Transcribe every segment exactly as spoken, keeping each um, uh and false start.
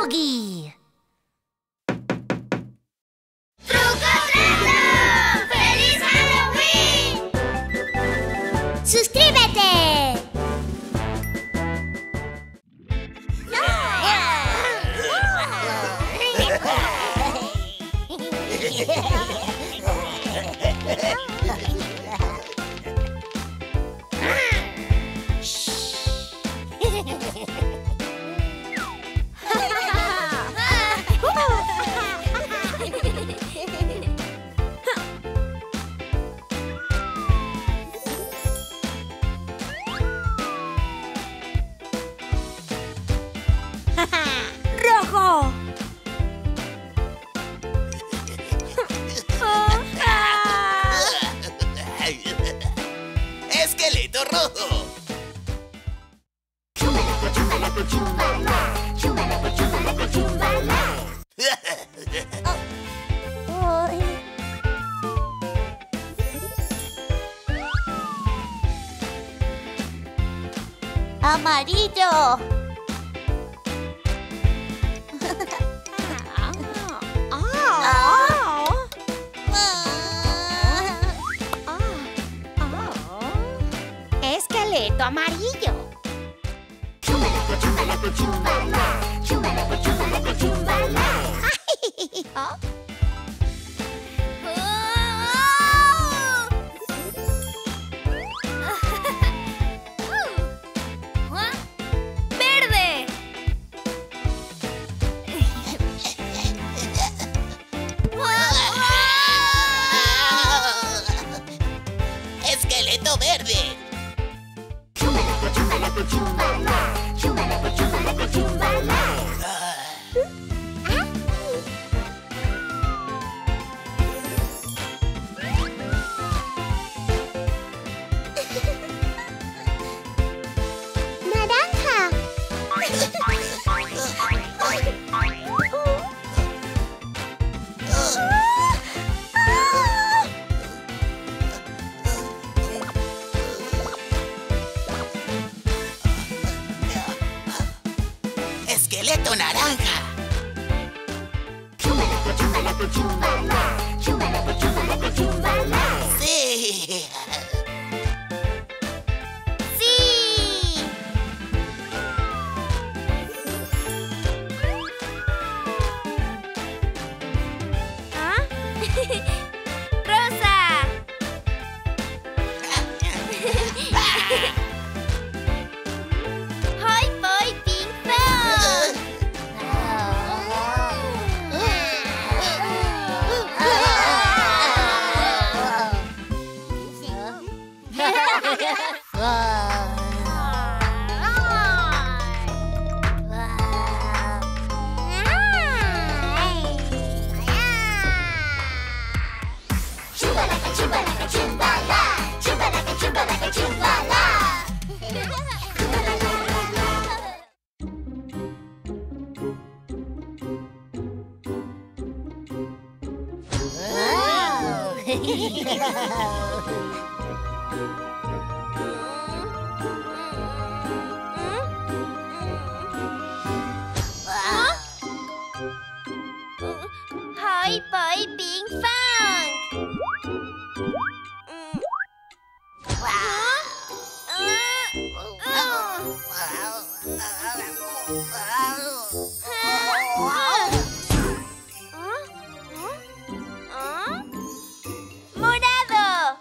Boogie. ¡Truco trato! ¡Feliz Halloween! ¡Suscríbete! ¡Rojo! ¡Esqueleto rojo! Chumbalaco, chumbalaco, chumbala. Chumbalaco, chumbalaco, chumbala. ¡Amarillo! Esqueleto amarillo. Chumbalaco, chumbalaco, chumbala. Chumbalaco, chumbalaco, chumbala. ¡Verde! ¡Esqueleto verde! Chumbalaco, chumbalaco, chumbala. Chumbalaco, chumbalaco, chumbala. ¡Naranja! ¡Esqueleto naranja! Chumbalaco, chumbalaco, chumbala. Chumbalaco, chumbalaco, chumbala. ¡Sí! ¡Sí! ¿Ah? ¡Rosa! ¡Hoy voy Pink Pong! Chumbalaca, chumbalaca, chumbala. Chumbalaca, chumbalaca, chumbala. Hoy voy Ping Pong. ¡Morado!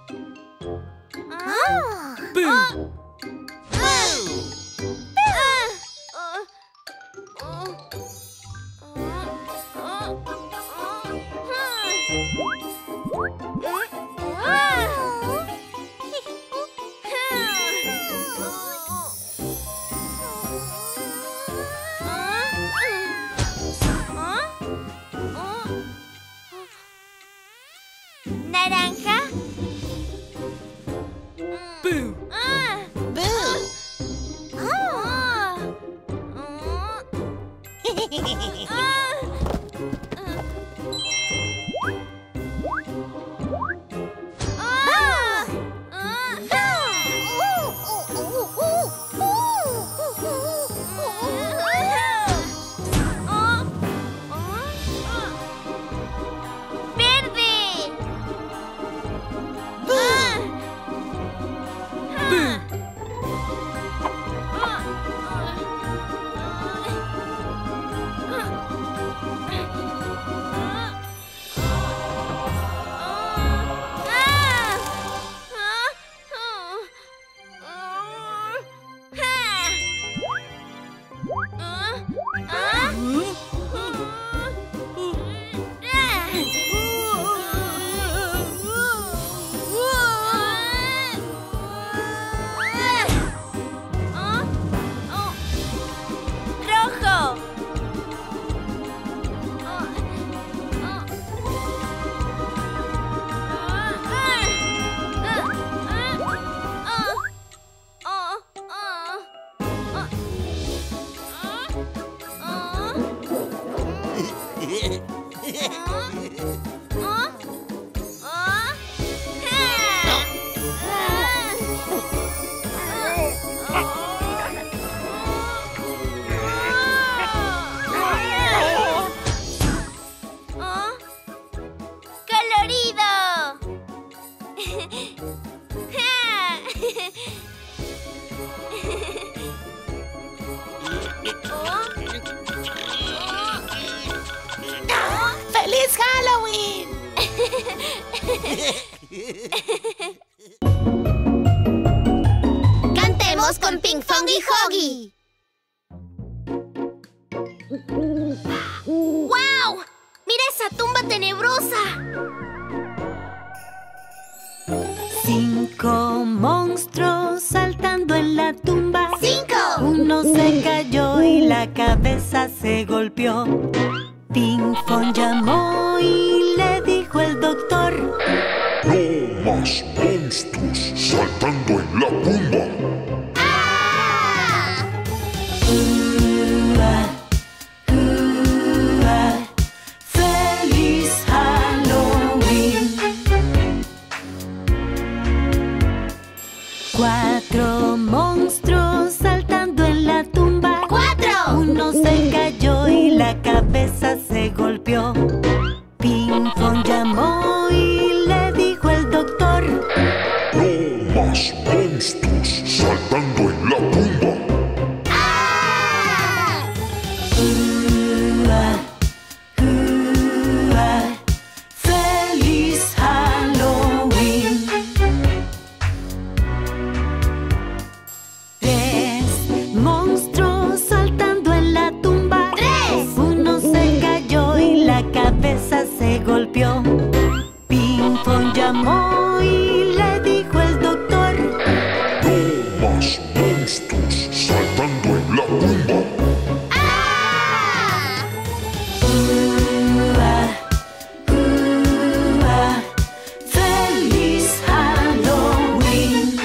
¿Naranja? ¡Boo! Ah. ¡Boo! Ah. Cantemos con Pinkfong y Hoggy. ¡Wow! ¡Mira esa tumba tenebrosa! Cinco monstruos saltando en la tumba. ¡Cinco! Uno se cayó y la cabeza se golpeó. Pinkfong llamó y le dijo el doctor: No más monstruos saltando en la tumba. ¡Ah! Ua, ua, ¡feliz Halloween! Cuatro monstruos saltando en la tumba. ¡Cuatro! Uno se cayó y la cabeza se golpeó. Pinkfong llamó y le dijo el doctor: No más monstruos saltando en la tumba. ¡Ah! Ua, ua, ¡feliz Halloween! Tres monstruos saltando en la tumba. ¡Tres! Uno se cayó y la cabeza se golpeó. Pinkfong llamó y le dijo el doctor: No más monstruos saltando en la tumba. ¡Ah! Ua, ua, ¡feliz Halloween!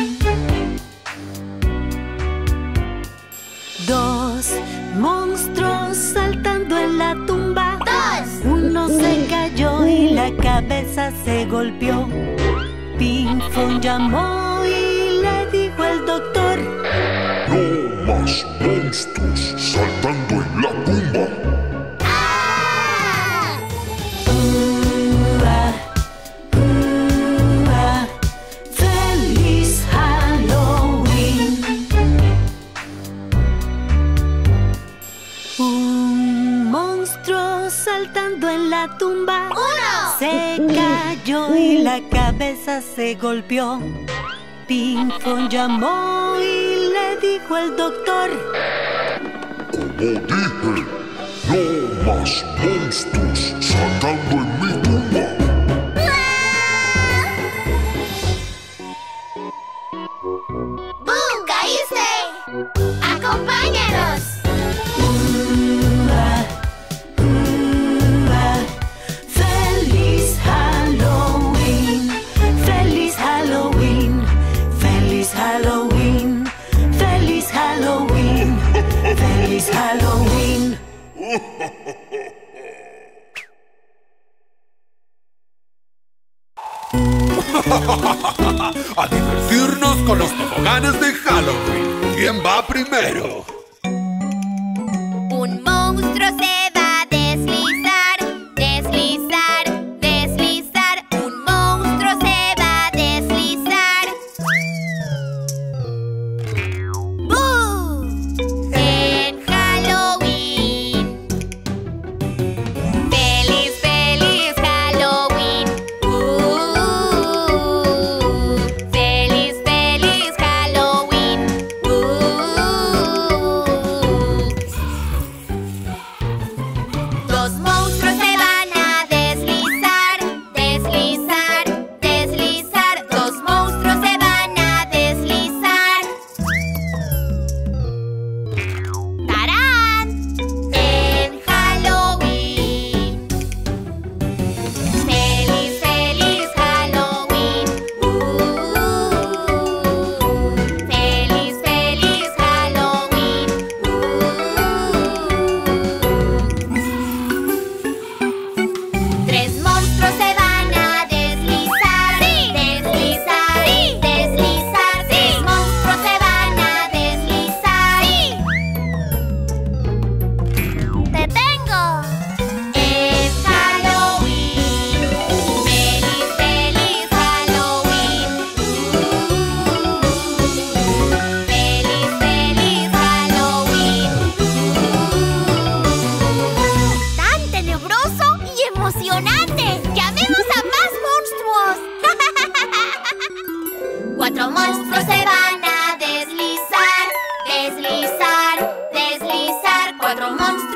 Dos monstruos saltando en la tumba. ¡Dos! Uno se cayó y la cabeza se golpeó. Pinkfong llamó y le dijo el doctor: No más monstruos saltando en la tumba. ¡Ah! Ua, ua, ¡feliz Halloween! Un monstruo saltando en la tumba. ¡Uno! Se cayó y la cabeza se golpeó. Pinkfong llamó y le dijo el doctor: Como dije, no más monstruos saltando en mi tumba. ¡Boo! ¡Caíste! ¡Acompáñanos! Ua, ua, ¡feliz Halloween! ¡Feliz Halloween! ¡Feliz Halloween! ¡Feliz Halloween! ¡Feliz Halloween! A divertirnos con los toboganes de Halloween. ¿Quién va primero? Un monstruo se va a deslizar, deslizar, deslizar. Un monstruo se va a deslizar. ¡Bú! En Halloween. ¡Feliz, feliz Halloween! ¡Uh! ¡Feliz, feliz Halloween! ¡Uh!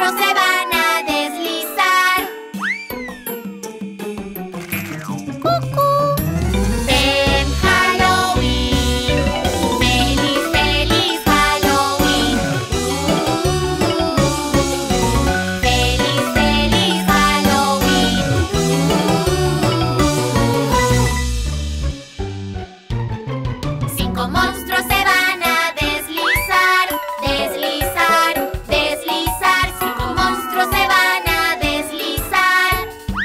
monstruos se van a deslizar. ¡Cucú! Ven Halloween, feliz, feliz Halloween. Feliz, feliz Halloween. Cinco monstruos se van a deslizar, deslizar, deslizar. Cinco monstruos se van a deslizar.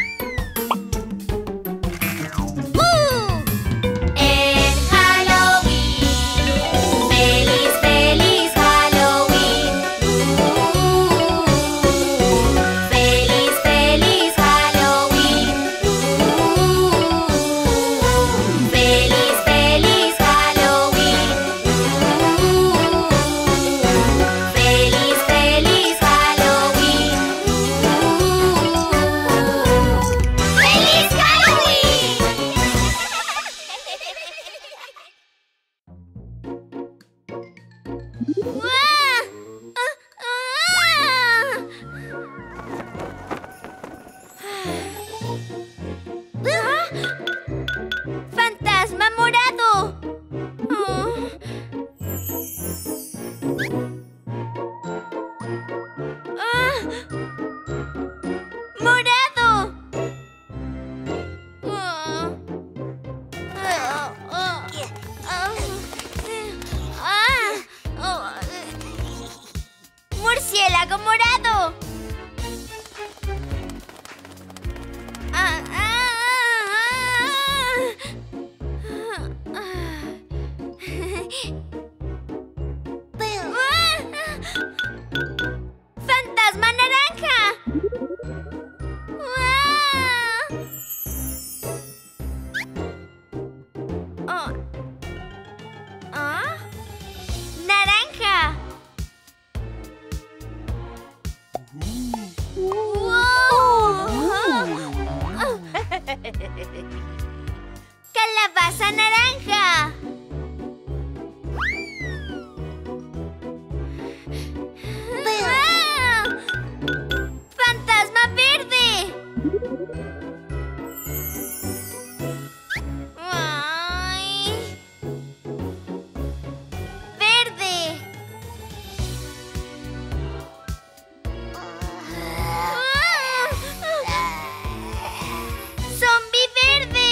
¡Uh! En Halloween, feliz, feliz Halloween. ¡Uh! Feliz, feliz Halloween. ¡Uh! Feliz, feliz Halloween. ¡Uh! Feliz, feliz Halloween. ¡Uh! ¡Feliz Halloween! ¡Uah! ¡Ah! ¡Fantasma morado! Oh. ¡Ah! ¡Morado! Ah. Ah, ah, ah, ah, ah. ¡Murciélago morado! Ah, ah, ah, ah. ¡Ah! ¡Fantasma naranja! ¡Ah! Oh. ¿Ah? ¡Naranja! ¡Wow! ¡Calabaza naranja! ¡Ah! ¡Fantasma verde! ¡Ay! ¡Verde! ¡Ah! ¡Zombie verde!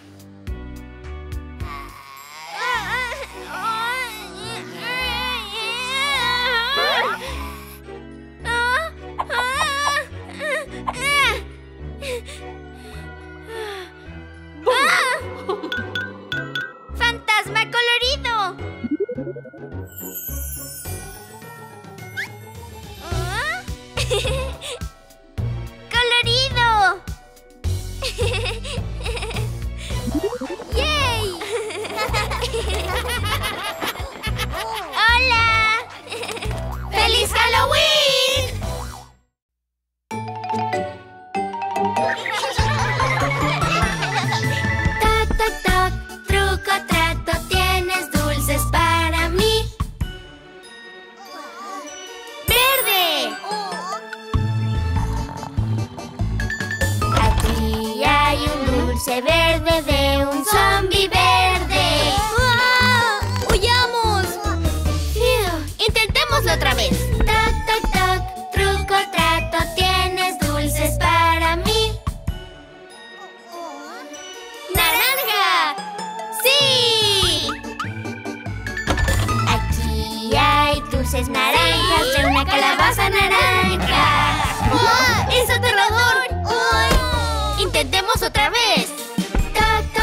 ¡Fantasma colorido! ¿Ah? ¡Colorido! ¡Yay! ¡Hola! ¡Feliz Halloween! Toc, toc, toc, truco, trato, tienes dulces para mí. ¡Verde! Aquí hay un dulce verde de un zombie verde. ¡Ah! ¡Huyamos! Fiu, intentémoslo otra vez. Toc, toc, toc, truco, trato, tienes dulces para mí. ¡Naranja! ¡Sí! Aquí hay dulces naranjas de una calabaza naranja. ¡Ah! ¡Es aterrador! ¡Ay! Intentemos otra vez. Toc,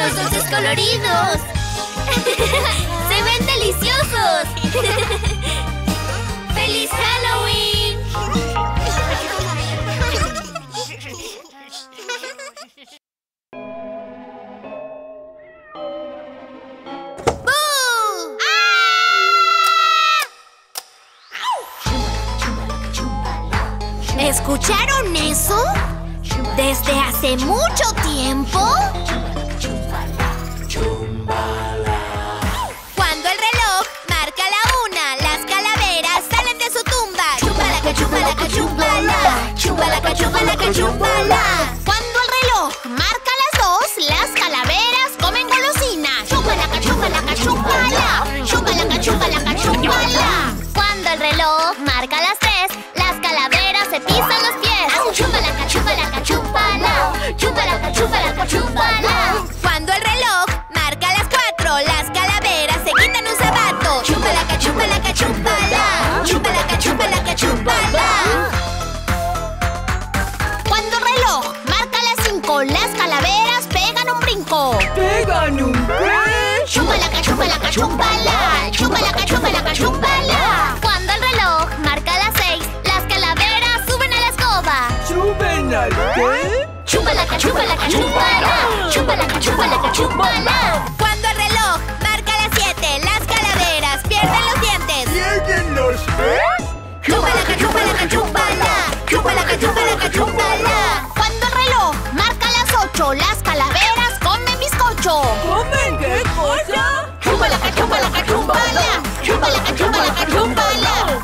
los dulces coloridos! ¡Se ven deliciosos! ¡Feliz Halloween! ¡Bú! ¿Escucharon eso? ¿Desde hace mucho tiempo? Cuando el reloj marca la una, las calaveras salen de su tumba. Chumbalaca, chumbalaca, chumbala. Chumbalaca, chumbalaca, chumbala. Cuando el reloj marca las dos, las calaveras comen golosina. Chumbalaca, chumbalaca, chumbala. Chumbalaca, chumbalaca, chumbala. Cuando el reloj marca las tres, las calaveras se pisan los pies. Chumbalaca, chumbalaca, chumbala. Chumbalaca, chumbalaca, chumbala. Cuando el reloj marca las cuatro, las calaveras se quitan un zapato. Chumbalaca, chumbalaca, chumbala. Chumbalaca, chumbalaca, chumbala. Cuando el reloj marca las cinco, las calaveras pegan un brinco. ¡Pegan un brinco! Chumbalaca, chumbalaca, chumbala. Chumbalaca, chumbalaca, chumbala. Cuando el reloj marca las seis, las calaveras suben a la escoba. ¿Suben al qué? Chumbalaca, chumbalaca, chumbala. Chumbalaca, chumbalaca, chumbala. Cuando el reloj marca las siete, las calaveras pierden los dientes. ¿Pierden los qué? Chumbalaca, chumbalaca, chumbala. Chumbalaca, chumbalaca, chumbala. Cuando el reloj marca las ocho, las calaveras comen bizcocho. ¿Comen qué cosa? Chumbalaca, chumbalaca, chumbala. Chumbalaca, chumbalaca, chumbala.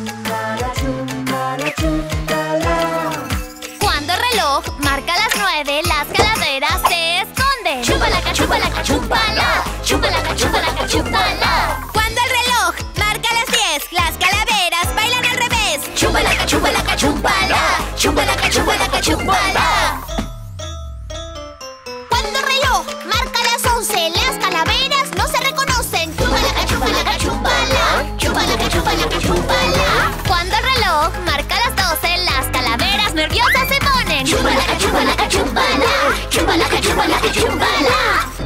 Cuando el reloj marca las nueve, las calaveras se esconden. Chumbalaca, chumbalaca, chumbala. Chumbalaca, chumbalaca, chumbala. Cuando el reloj marca las diez, las calaveras bailan al revés. Chumbalaca, chumbalaca, chumbala. Chumbalaca, chumbalaca, chumbala. Cuando el reloj marca las once, las calaveras no se reconocen. Chumbalaca, chumbalaca, chumbala. Chumbalaca, chumbalaca, chumbala. Cuando el reloj marca las doce, las calaveras nerviosas se ponen. Chumbalaca, chumbalaca, chumbala. Chumbalaca, chumbalaca, chumbala.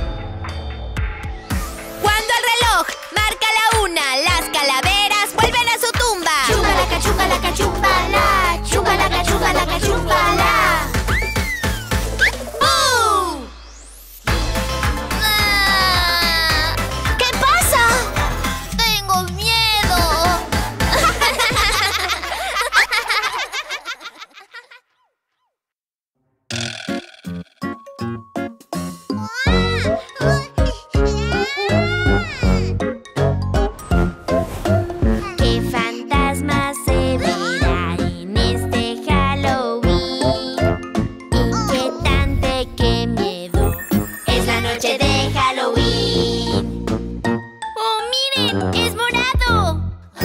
Cuando el reloj marca la una, las calaveras vuelven a su tumba. Chumbalaca, chumbalaca, chumbala. Chumbalaca, chumbalaca, chumbala. ¡Bú! Ah, ¿qué pasa? Tengo miedo. ¿Qué fantasma se verá en este Halloween? Inquietante, qué miedo. Es la noche de Halloween. ¡Oh, miren! ¡Es morado!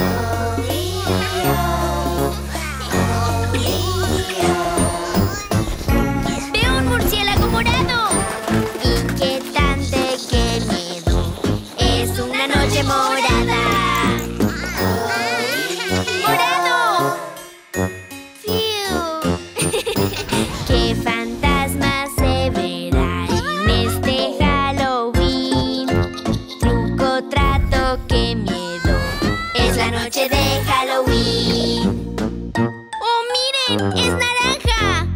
¡Veo un murciélago morado! Inquietante, qué miedo. Es una noche morada. ¡Morado! ¡Fiu! ¿Qué fantasma se verá en este Halloween? Truco, trato, qué miedo. Es la noche de Halloween. ¡Oh, miren! ¡Es naranja!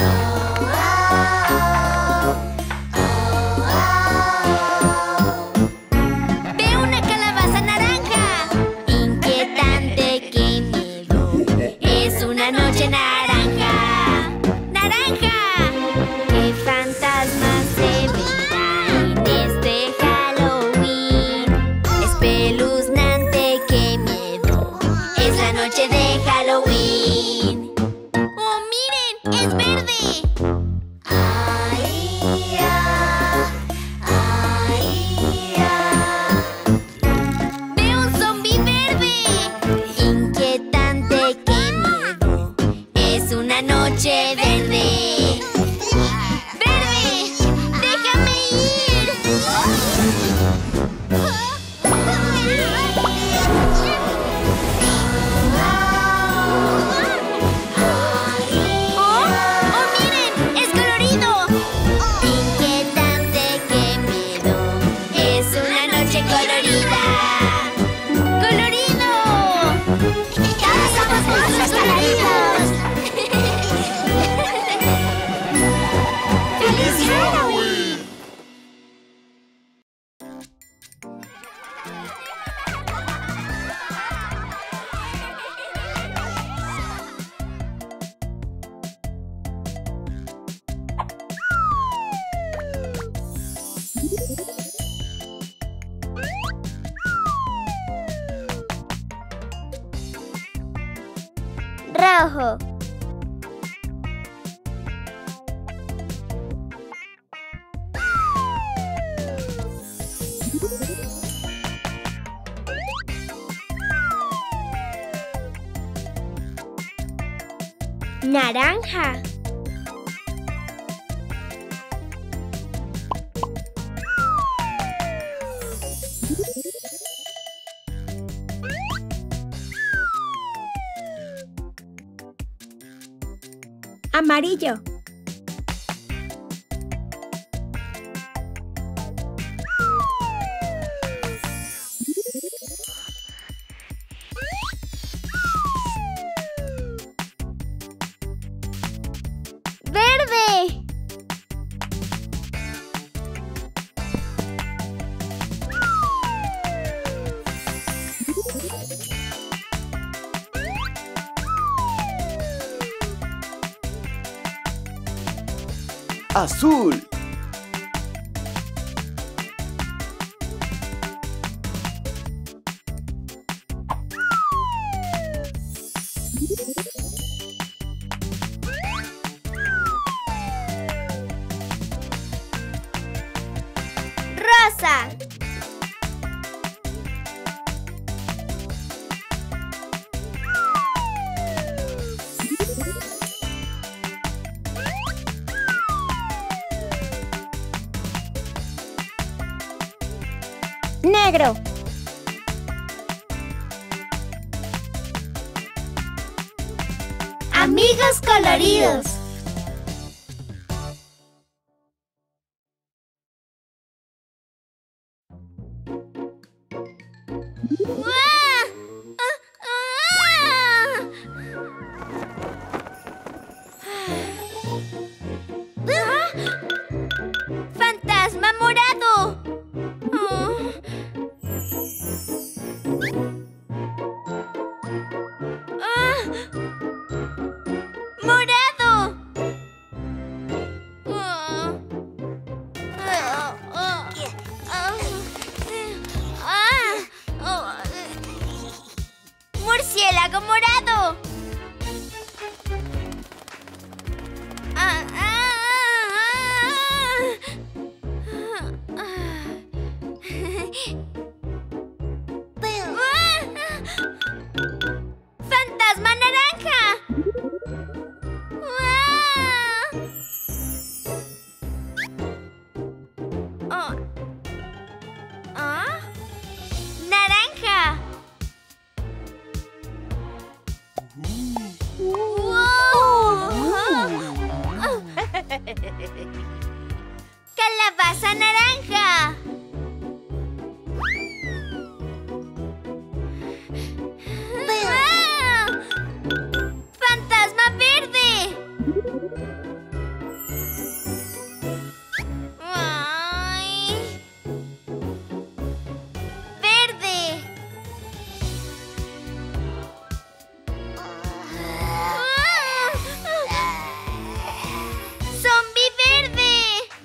Veo una calabaza naranja. Inquietante, qué miedo. Es una noche naranja. ¡Naranja! ¿Qué fantasma se verá en este Halloween? Espeluznante, qué miedo. Es Rojo. Naranja. Amarillo. Verde. Azul. Rosa. Negro. Amigos coloridos. ¡Fantasma morado! ¡Morado! ¡Murciélago morado! Ah, ah, ah, ah. ¡Fantasma naranja! Oh. ¿Ah? ¡Naranja! ¡Calabaza naranja! ¡Ah! ¡Fantasma verde! ¡Ay! ¡Verde! ¡Zombie verde!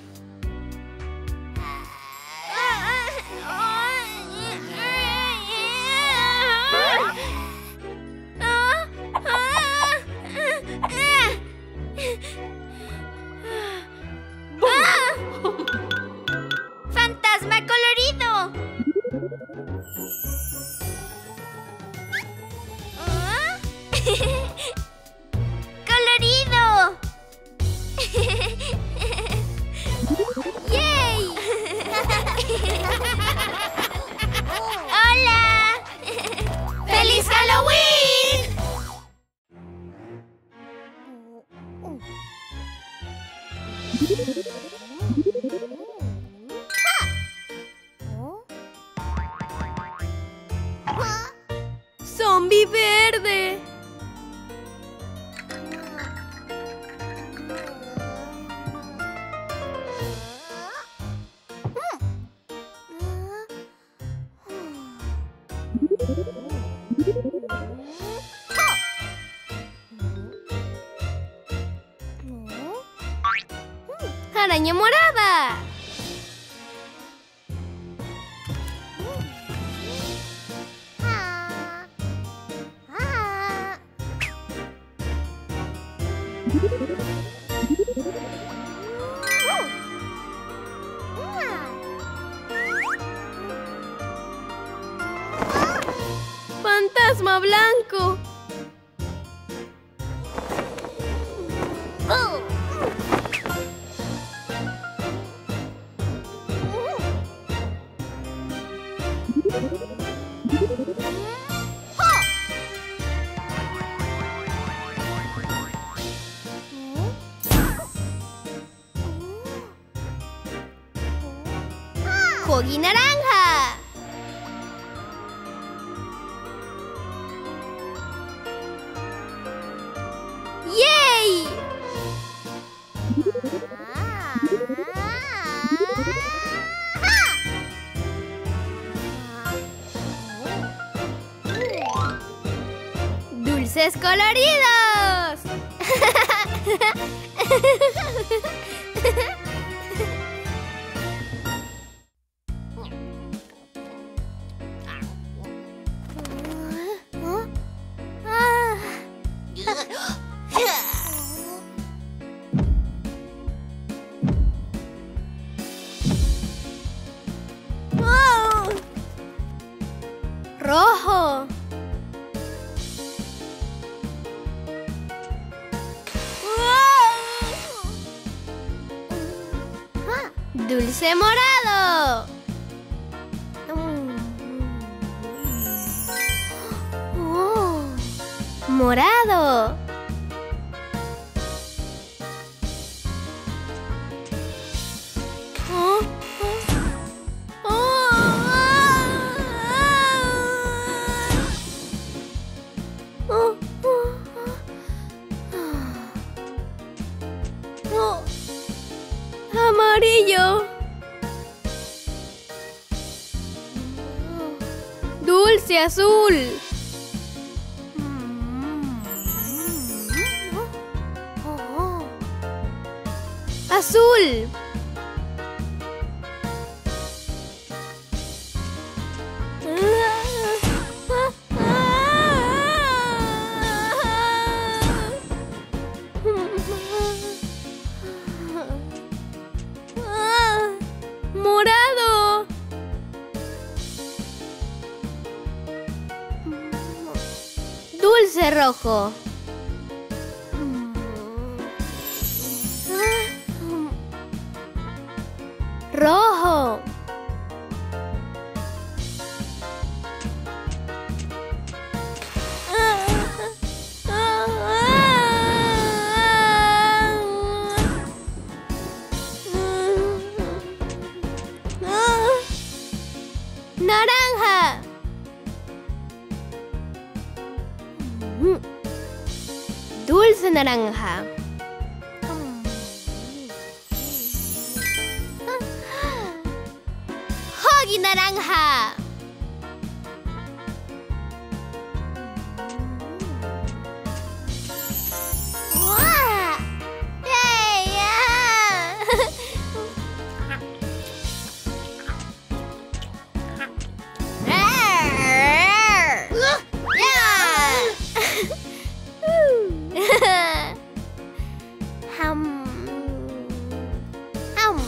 ¡Fantasma colorido! ¿Ah? ¡Colorido! ¡Yay! ¡Hola! ¡Feliz Halloween! ¡Zombie verde! ¡Araña morada! ¡Fantasma blanco! ¡Huggy naranja! ¡Yay! ¡Dulces coloridos! Rojo. Dulce morado. Oh, morado. Oh, oh, oh, oh, oh. Amarillo. Dulce azul. Azul. Morado. Dulce rojo. Rojo. Naranja. Dulce naranja. Huggy naranja. ¡Wow! ¡Yay! Hum. Hum.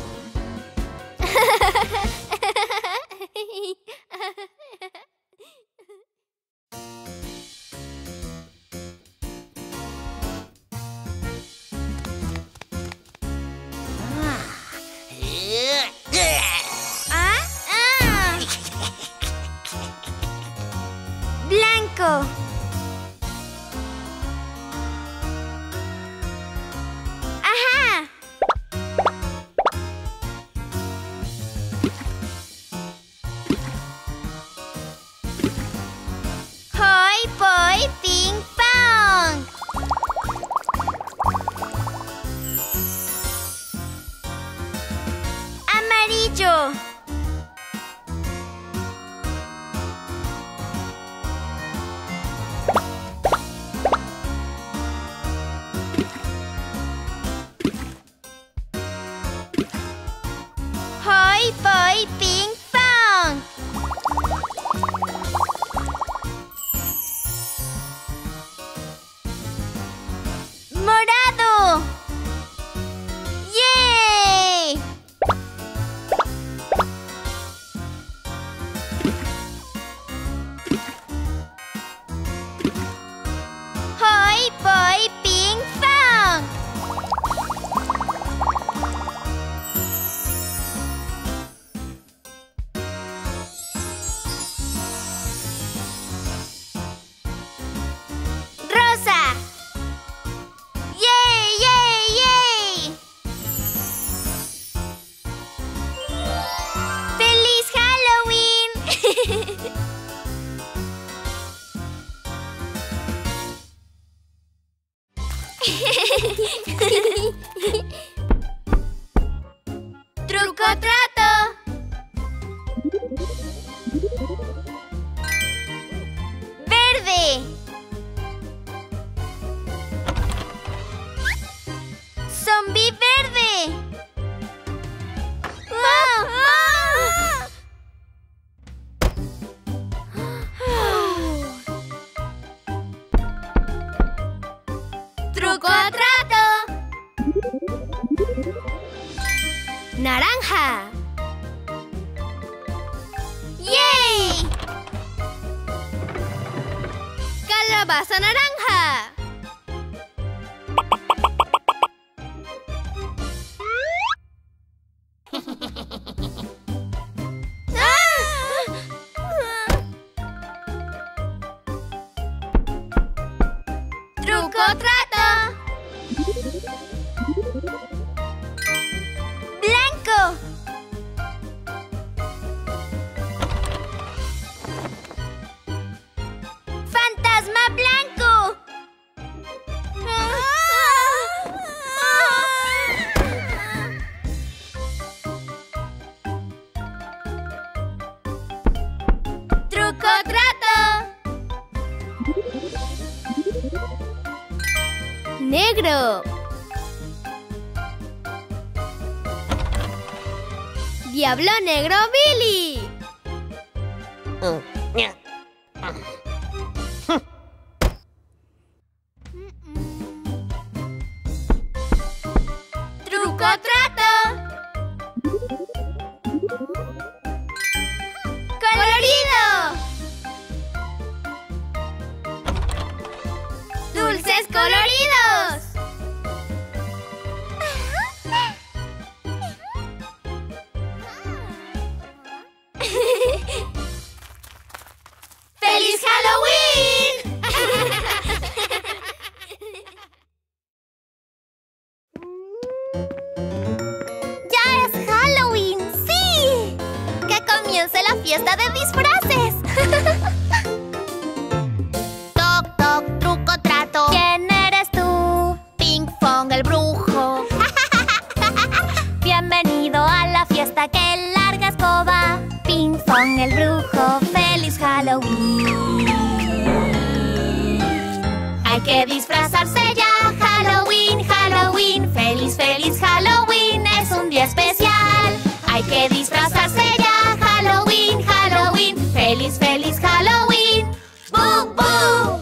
¿Ah? Ah. Blanco. Ajá. Hoy voy ping pong. Amarillo. ¡Truco trato! ¡Verde! ¡Zombie verde! ¡Ah! ¡Ah! ¡Truco trato! ¡Naranja! ¡Yay! ¡Calabaza naranja! ¡Truco trato! ¡Blanco! ¡Fantasma blanco! ¡Truco trato! ¡Negro! ¡Diablo negro Billy! ¡Truco trato! ¡Colorido! ¡Dulces coloridos! ¡Feliz Halloween! ¡Ya es Halloween! ¡Sí! ¡Que comience la fiesta de disfraces! Toc, toc, truco, trato. ¿Quién eres tú? Ping Pong, el brujo. Bienvenido a la fiesta, que larga escoba. Ping Pong, el brujo. ¡Feliz Halloween! Hay que disfrazarse ya. Halloween, Halloween. ¡Feliz, feliz Halloween! Es un día especial. Hay que disfrazarse ya. Halloween, Halloween. ¡Feliz, feliz Halloween! ¡Boo, boo!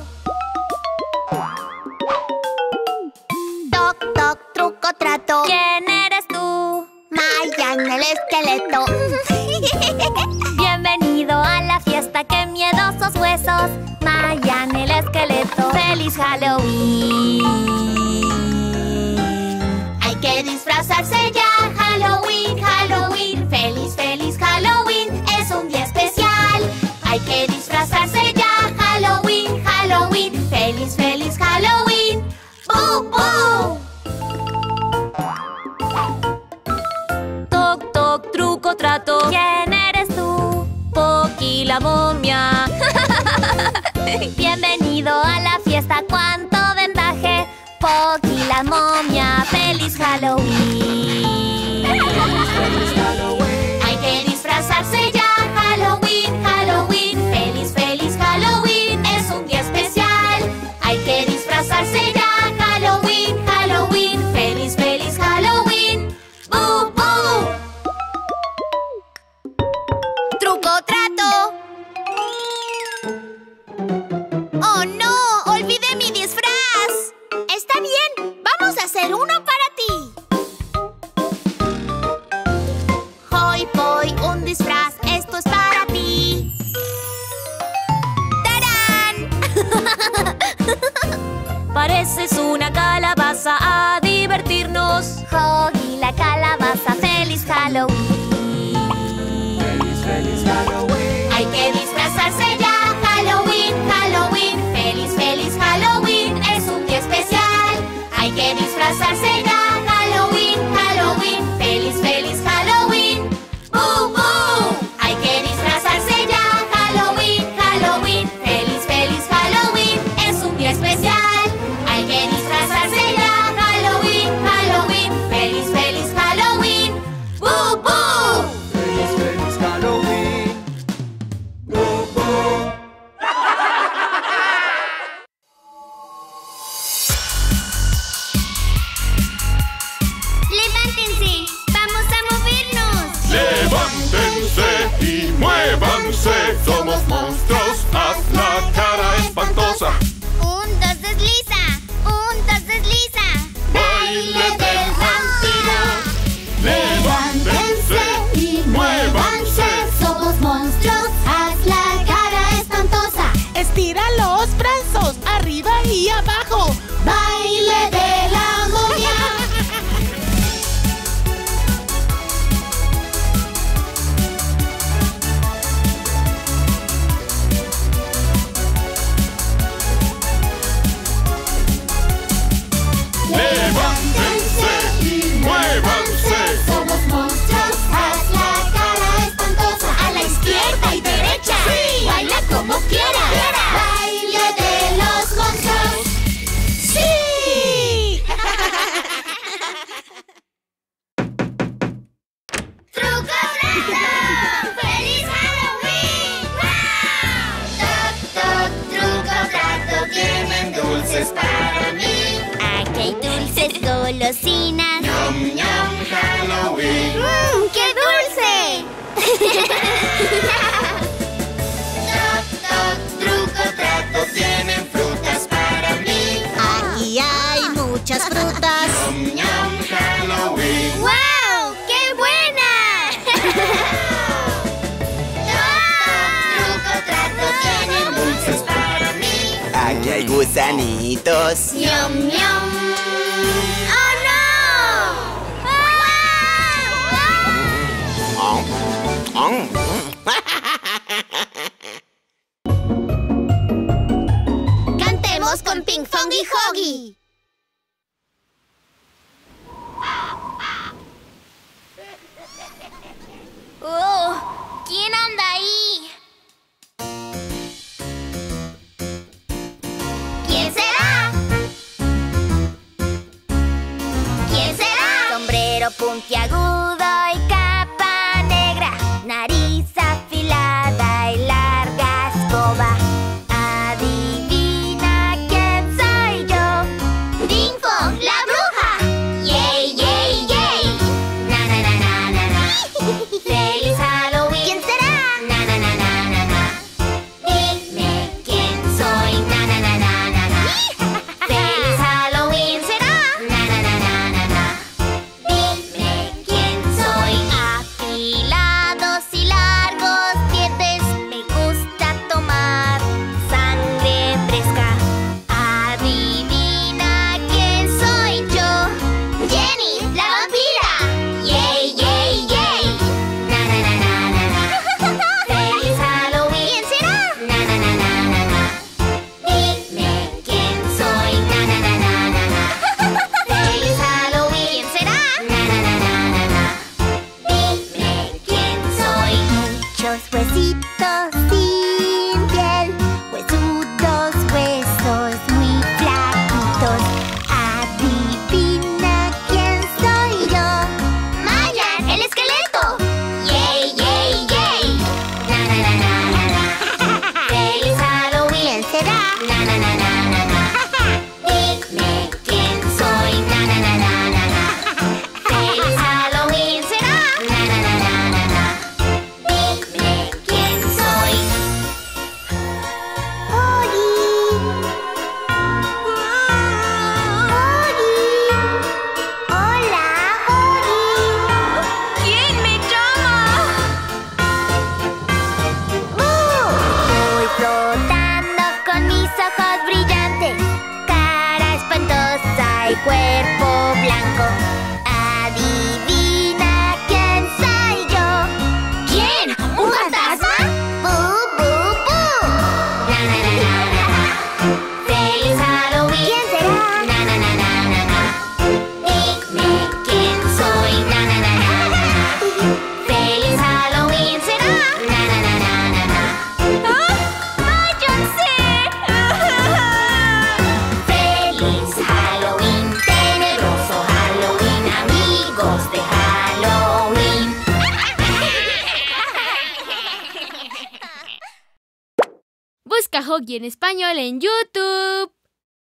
Toc, toc, truco, trato. ¿Quién eres tú? Mayan, el esqueleto. Bienvenido a la fiesta, qué miedosos huesos. Mayan, el esqueleto. ¡Feliz Halloween! Hay que disfrazarse ya. Halloween, Halloween. ¡Feliz, feliz Halloween! Es un día especial. Hay que disfrazarse ya. Halloween, Halloween. ¡Feliz, feliz Halloween! ¡Boo, boo! Toc, toc, truco, trato. ¿Quién eres tú? Poki la momia. Bienvenido a la fiesta, cuánto vendaje. Poki la momia. ¡Feliz Halloween! ¡Feliz Halloween! Hay que disfrazarse ya. Halloween, Halloween. ¡Feliz, feliz Halloween! Es un día especial. Hay que disfrazarse ya. Halloween, Halloween. ¡Feliz, feliz Halloween! ¡Boo, boo! ¡Truco, trato! ¡Oh, no! ¡Olvidé mi disfraz! Está bien, vamos a hacer uno para ti. Hoy voy, un disfraz, esto es para ti. ¡Tarán! Pareces una calabaza, a divertirnos. Hoggy la calabaza, feliz Halloween. Feliz, feliz Halloween. Hay que disfrazarse ya. Halloween, Halloween. Feliz, feliz Halloween. Es un día especial. Hay que disfrazarse ya. Halloween, Halloween. Feliz, feliz Halloween. ¡Boo, boo! Hay que disfrazarse ya. Halloween, Halloween. Feliz, feliz Halloween. Es un día especial. Hay que disfrazarse ya. espantosa. Un, dos, desliza. Un, dos, desliza. Baile del vampiro. Levántense y muévanse. Somos monstruos, haz la cara espantosa. Estira los brazos, arriba y abajo. Baile de la momia. Levántense y muévanse. Somos monstruos, haz la cara espantosa. A la izquierda y derecha. Sí. Baila como quieras. Baile de los monstruos. ¡Sí! ¡Truco trato! ¡Feliz Halloween! ¡Wow! Toc, toc, truco trato, tienen dulces para mí. Aquí hay dulces, golosinas. Yum, yum, Halloween. ¡Mmm, qué dulce! Toc, toc, truco trato, tienen frutas para mí. Aquí hay muchas frutas. Yum, yum, Halloween. ¡Wow! ¡Qué buena! Toc, toc, truco trato, tienen dulces para mí. Aquí hay gusanitos. ¡Yum, yum! ¡Oh, no! ¡Ah! Oh, oh. Cantemos con Ping Fong y Hoggy. Oh, ¿quién anda ahí? ¿Quién será? ¿Quién será? Sombrero puntiagudo y capa negra, nariz afilada y larga escoba. Adivina quién soy yo. Ping Fong, la bruja. Yay, yay, yay. Na na na na na na. Feliz Halloween. ¿Quién será? Na na na na na na. Dime quién soy. Na na na na na na. Feliz Halloween. ¿Será? Na na na na na na. Dime quién soy. Afilados y largos dientes, me gusta tomar sangre fresca. Adivina quién soy yo. Jenny, la vampira. Yay, yay, yay. Na na na na na na. Feliz Halloween. ¿Quién será? Na na na na na na. Dime quién soy. Na na na na na na. Feliz Halloween. ¿Quién será? Na na na na na na. Dime quién soy. Muchos huesitos sin piel, huesudos huesos muy flaquitos. Adivina quién soy yo. Maya, el esqueleto. Yay, yay, yay. Na na na na na na. Feliz Halloween. ¿Quién será? Na na na na na na. Dime quién soy. Na na na na na na. Feliz Halloween. ¿Será? Na na na na na na. Dime quién soy. Hola, Hoggy. ¿Quién me llama? Voy flotando con mis ojos brillantes, cara espantosa y cuerpo blanco. Adivina quién soy yo. ¿Quién? ¿Un fantasma? ¡Bu, bu, bu! Na, na, na, na, na, na. ¡Feliz Halloween! ¿Quién será? Na, na, na, na, na, na. Dime quién soy. Na, na, na, na, na, na. ¡Feliz Halloween! ¿Será? Na, na, na, na, na, na. ¡Ah! ¡Váyanse! ¡Feliz Halloween! ¡Tenebroso Halloween! ¡Amigos de Halloween! Busca Hoggy en español en YouTube.